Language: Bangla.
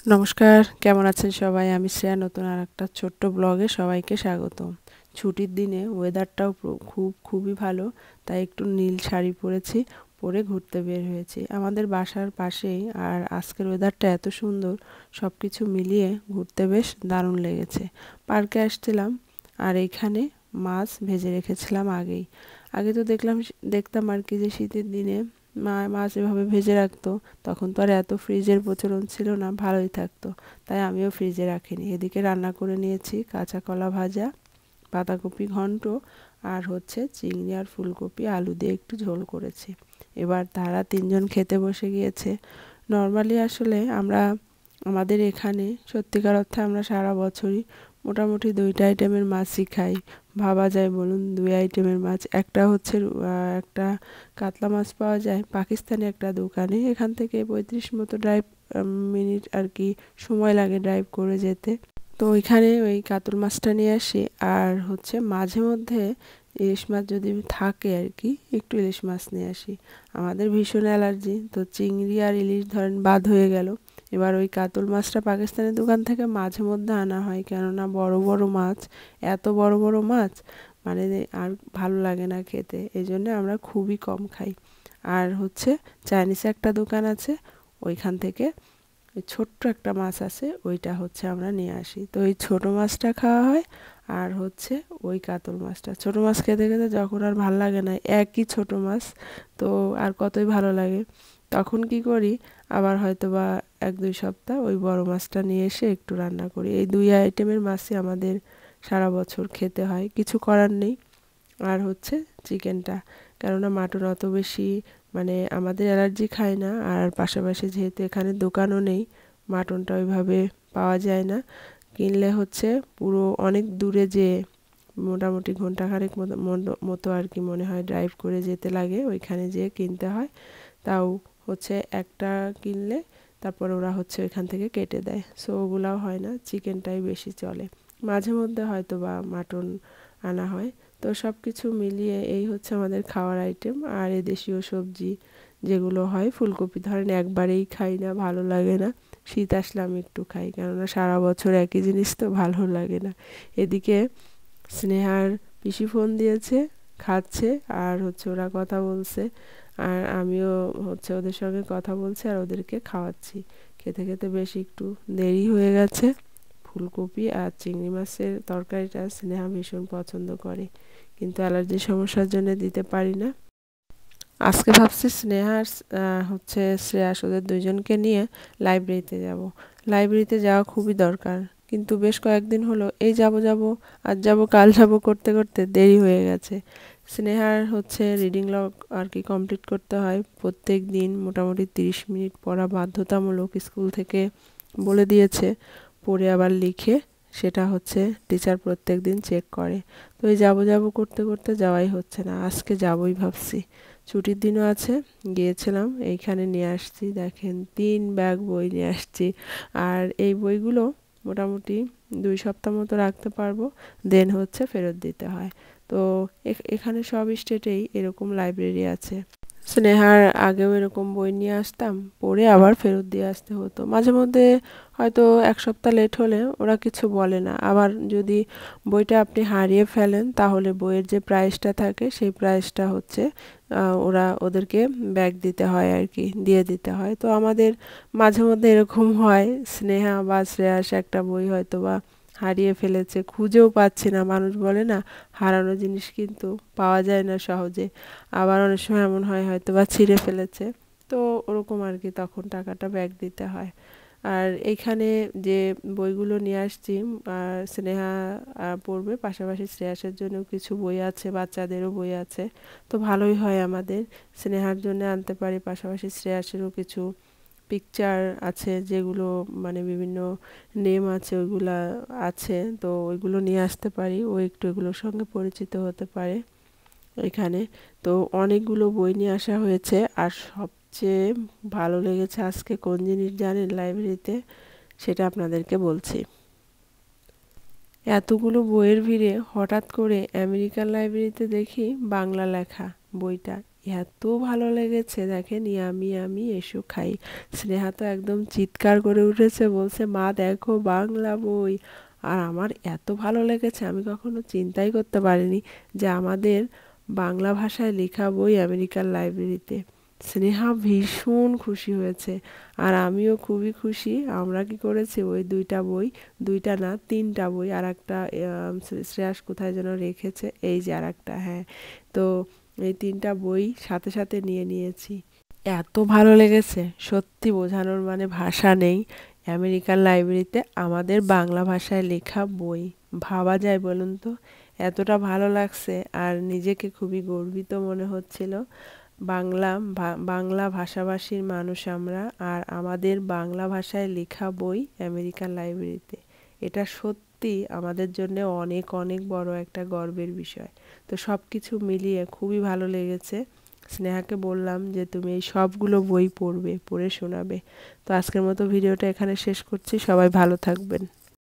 নমস্কার, কেমন আছেন সবাই? আমি শ্রেয়া, নতুন আরেকটা ছোট্ট ব্লগে সবাইকে স্বাগতম। ছুটির দিনে ওয়েদারটাও খুবই ভালো, তাই একটু নীল শাড়ি পরেছি, পরে ঘুরতে বের হয়েছি আমাদের বাসার পাশেই। আর আজকের ওয়েদারটা এত সুন্দর, সব কিছু মিলিয়ে ঘুরতে বেশ দারুণ লেগেছে। পার্কে আসছিলাম, আর এইখানে মাছ ভেজে রেখেছিলাম আগেই। আগে তো দেখতাম আর কি, যে শীতের দিনে মাছ এভাবে ভেজে রাখতো, তখন তো আর এত ফ্রিজের প্রচলন ছিল না, ভালোই থাকতো। তাই আমিও ফ্রিজে রাখিনি। এদিকে রান্না করে নিয়েছি কাঁচা কলা ভাজা, বাঁধাকপি ঘন্ট, আর হচ্ছে চিংড়ি আর ফুলকপি আলু দিয়ে একটু ঝোল করেছি। এবার তারা তিনজন খেতে বসে গিয়েছে। নর্মালি আসলে আমাদের এখানে সত্যিকার অর্থে আমরা সারা বছরই মোটামুটি 2টা আইটেমের মাছই খাই। ভাবা যায় বলুন, 2 আইটেমের মাছ। একটা হচ্ছে একটা কাতলা মাছ পাওয়া যায় পাকিস্তানি একটা দোকানে, এখান থেকে 35 মিনিট আর কি সময় লাগে ড্রাইভ করে যেতে। তো ওইখানে ওই কাতল মাছটা নিয়ে আসি, আর হচ্ছে মাঝে মধ্যে ইলিশ মাছ যদি থাকে আর কি, একটু ইলিশ মাছ নিয়ে আসি। আমাদের ভীষণ অ্যালার্জি, তো চিংড়ি আর ইলিশ ধরেন বাদ হয়ে গেল। এবার ওই কাতল মাছটা পাকিস্তানি দোকান থেকে মাঝে মধ্যে আনা হয়, কেননা বড় বড় মাছ, এত বড় বড় মাছ মানে আর ভালো লাগে না খেতে, এই জন্য আমরা খুবই কম খাই। আর হচ্ছে চাইনিজ একটা দোকান আছে, ওইখান থেকে ওই ছোট্ট একটা মাছ আছে, ওইটা হচ্ছে আমরা নিয়ে আসি। তো ওই ছোট মাছটা খাওয়া হয়, আর হচ্ছে ওই কাতল মাছটা। ছোট মাছ খেতে খেতে যখন আর ভাল লাগে না, একই ছোট মাছ, তো আর কতই ভালো লাগে, তখন কি করি, আবার হয়তো বা 1-2 সপ্তাহ ওই বড় মাছটা নিয়ে এসে একটু রান্না করি। এই 2 আইটেমের মাছই আমাদের সারা বছর খেতে হয়, কিছু করার নেই। আর হচ্ছে চিকেনটা, কেননা মাটন অত বেশি মানে আমাদের অ্যালার্জি খায় না, আর পাশাপাশি যেহেতু এখানে দোকানও নেই, মাটনটা ওইভাবে পাওয়া যায় না। কিনলে হচ্ছে পুরো অনেক দূরে যেয়ে, মোটামুটি ঘন্টাখানেক মতো আর কি মনে হয় ড্রাইভ করে যেতে লাগে, ওইখানে যেয়ে কিনতে হয়। তাও হচ্ছে একটা কিনলে তারপর ওরা হচ্ছে ওইখান থেকে কেটে দেয়, সো ওগুলাও হয় না, চিকেনটাই বেশি চলে। মাঝে মধ্যে হয়তো বা মাটন আনা হয়। তো সব কিছু মিলিয়ে এই হচ্ছে আমাদের খাওয়ার আইটেম। আর এই দেশীয় সবজি যেগুলো হয়, ফুলকপি ধরেন একবারেই খাই না, ভালো লাগে না। শীত আসলে আমি একটু খাই, কেননা সারা বছর একই জিনিস তো ভালো লাগে না। এদিকে স্নেহার পিসি ফোন দিয়েছে, খাচ্ছে, আর হচ্ছে ওরা কথা বলছে, আর আমিও হচ্ছে ওদের সঙ্গে কথা বলছি আর ওদেরকে খাওয়াচ্ছি। খেতে খেতে বেশ একটু দেরি হয়ে গেছে। ফুলকপি আর চিংড়ি মাছের তরকারিটা স্নেহা ভীষণ পছন্দ করে, কিন্তু অ্যালার্জির সমস্যার জন্য দিতে পারি না। আজকে ভাবছি স্নেহা আর হচ্ছে শ্রেয়াস, ওদের দুইজনকে নিয়ে লাইব্রেরিতে যাব। লাইব্রেরিতে যাওয়া খুবই দরকার, কিন্তু বেশ কয়েকদিন হলো এই যাব যাব, আজ যাব কাল যাব করতে করতে দেরি হয়ে গেছে। স্নেহার হচ্ছে রিডিং লগ আর কি কমপ্লিট করতে হয় প্রত্যেক দিন, মোটামুটি 30 মিনিট পড়া বাধ্যতামূলক, স্কুল থেকে বলে দিয়েছে। পড়ে আবার লিখে সেটা হচ্ছে টিচার প্রত্যেক দিন চেক করে। তো এই যাব যাব করতে করতে যাওয়াই হচ্ছে না, আজকে যাবই ভাবছি। ছুটির দিনও আছে, গিয়েছিলাম, এইখানে নিয়ে আসছি, দেখেন 3 ব্যাগ বই নিয়ে আসছি। আর এই বইগুলো মোটামুটি 2 সপ্তাহ মতো রাখতে পারবো, দেন হচ্ছে ফেরত দিতে হয়। তো এখানে সব স্টেটেই এরকম লাইব্রেরি আছে। স্নেহার আগেও এরকম বই নিয়ে আসতাম, পড়ে আবার ফেরত দিয়ে আসতে হতো। মাঝে মধ্যে হয়তো 1 সপ্তাহ লেট হলে ওরা কিছু বলে না, আবার যদি বইটা আপনি হারিয়ে ফেলেন, তাহলে বইয়ের যে প্রাইসটা থাকে সেই প্রাইসটা হচ্ছে ওরা ওদেরকে ব্যাক দিতে হয় আর কি, দিয়ে দিতে হয়। তো আমাদের মাঝে মধ্যে এরকম হয়, স্নেহা বা শ্রেয়াস একটা বই হয়তো বা হারিয়ে ফেলেছে, খুঁজেও পাচ্ছি না। মানুষ বলে না, হারানো জিনিস কিন্তু পাওয়া যায় না সহজে। আবার অনেক সময় এমন হয় হয়তো বা ছিঁড়ে ফেলেছে, তো ওরকম আর কি, তখন টাকাটা ব্যাক দিতে হয়। আর এইখানে যে বইগুলো নিয়ে আসছি, স্নেহা পড়বে, পাশাপাশি শ্রেয়াসের জন্য কিছু বই আছে, বাচ্চাদেরও বই আছে। তো ভালোই হয় আমাদের, স্নেহার জন্য আনতে পারি, পাশাপাশি শ্রেয়াসেরও কিছু পিকচার আছে, যেগুলো মানে বিভিন্ন নেম আছে, ওইগুলা আছে, তো ওইগুলো নিয়ে আসতে পারি, ও একটু এগুলোর সঙ্গে পরিচিত হতে পারে এখানে। তো অনেকগুলো বই নিয়ে আসা হয়েছে। আর সবচেয়ে ভালো লেগেছে আজকে কোন জিনিস জানেন লাইব্রেরিতে, সেটা আপনাদেরকে বলছি। এতগুলো বইয়ের ভিড়ে হঠাৎ করে আমেরিকান লাইব্রেরিতে দেখি বাংলা লেখা বইটা। এত ভালো লেগেছে, দেখেন ইয়ামি ইয়ামি, এসো খাই। স্নেহা তো একদম চিৎকার করে উঠেছে, বলছে মা দেখো বাংলা বই। আর আমার এত ভালো লেগেছে, আমি কখনো চিন্তাই করতে পারিনি যে আমাদের বাংলা ভাষায় লেখা বই আমেরিকার লাইব্রেরিতে। স্নেহা ভীষণ খুশি হয়েছে আর আমিও খুবই খুশি। আমরা কি করেছি, ওই দুইটা বই, দুইটা না তিনটা বই, আর একটা শ্রেয়াস কোথায় যেন রেখেছে, এই যে আর একটা, হ্যাঁ। তো এই তিনটা বই সাথে সাথে নিয়ে নিয়েছি। এত ভালো লেগেছে, সত্যি বোঝানোর মানে ভাষা নেই। আমেরিকান লাইব্রেরিতে আমাদের বাংলা ভাষায় লেখা বই, ভাবা যায় বলুন তো? এতটা ভালো লাগছে আর নিজেকে খুবই গর্বিত মনে হচ্ছিল। বাংলা ভাষাভাষীর মানুষ আমরা, আর আমাদের বাংলা ভাষায় লেখা বই আমেরিকান লাইব্রেরিতে, এটা সত্যি আমাদের জন্য অনেক অনেক বড় একটা গর্বের বিষয়। তো সব কিছু মিলিয়ে খুবই ভালো লেগেছে। স্নেহাকে বললাম যে তুমি এই সবগুলো বই পড়বে, পড়ে শোনাবে। তো আজকের মতো ভিডিওটা এখানে শেষ করছি, সবাই ভালো থাকবেন।